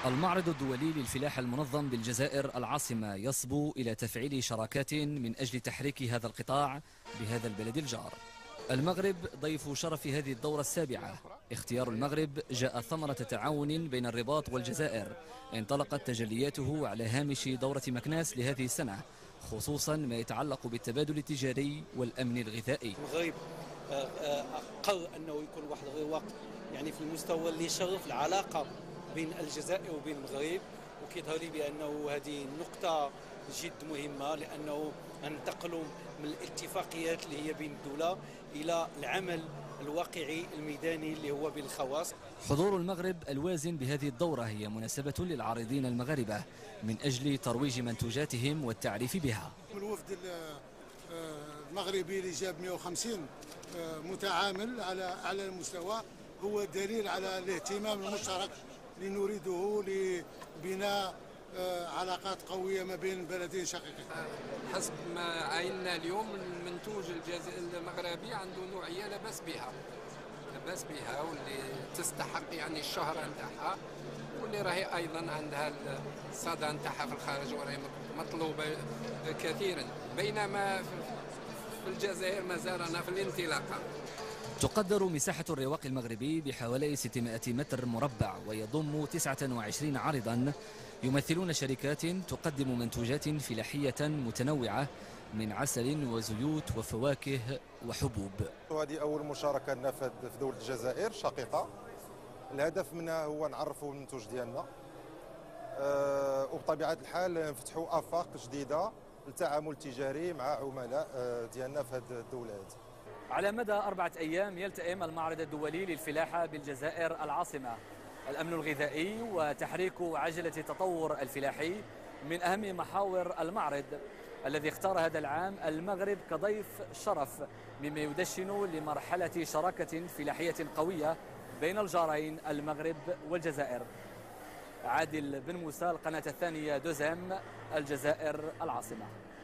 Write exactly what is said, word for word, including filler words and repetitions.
المعرض الدولي للفلاحة المنظم بالجزائر العاصمة يصبو إلى تفعيل شراكات من أجل تحريك هذا القطاع بهذا البلد الجار. المغرب ضيف شرف هذه الدورة السابعة. اختيار المغرب جاء ثمرة تعاون بين الرباط والجزائر انطلقت تجلياته على هامش دورة مكناس لهذه السنة، خصوصا ما يتعلق بالتبادل التجاري والأمن الغذائي. المغرب قرر أنه يكون واحد الرواق يعني في المستوى اللي يشرف العلاقة بين الجزائر وبين المغرب، وكيظهر لي بأنه هذه نقطة جد مهمة، لأنه ننتقلوا من الاتفاقيات اللي هي بين الدولة إلى العمل الواقعي الميداني اللي هو بين الخواص. حضور المغرب الوازن بهذه الدورة هي مناسبة للعارضين المغاربة من أجل ترويج منتوجاتهم والتعريف بها. الوفد المغربي اللي جاب مئة وخمسين متعامل على على المستوى هو دليل على الاهتمام المشترك اللي نريده لبناء علاقات قوية ما بين البلدين شقيقين. حسب ما عينا اليوم المنتوج المغربي عنده نوعية لا بأس بها لا بأس بها واللي تستحق يعني الشهرة نتاعها، واللي راهي أيضا عندها الصدى نتاعها في الخارج وراهي مطلوبة كثيرا، بينما في الجزائر ما زالنا في الانطلاقة. تقدر مساحة الرواق المغربي بحوالي ستمائة متر مربع ويضم تسعة وعشرين عارضا يمثلون شركات تقدم منتوجات فلاحية متنوعة من عسل وزيوت وفواكه وحبوب. وهذه أول مشاركة لنا في دولة الجزائر شقيقة. الهدف منها هو نعرفوا المنتوج ديالنا أه وبطبيعة الحال نفتحوا آفاق جديدة للتعامل التجاري مع عملاء ديالنا في هذه الدولة هذه. على مدى أربعة أيام يلتئم المعرض الدولي للفلاحة بالجزائر العاصمة. الأمن الغذائي وتحريك عجلة التطور الفلاحي من أهم محاور المعرض الذي اختار هذا العام المغرب كضيف شرف، مما يدشن لمرحلة شراكة فلاحية قوية بين الجارين المغرب والجزائر. عادل بن موسى، القناة الثانية دوزام، الجزائر العاصمة.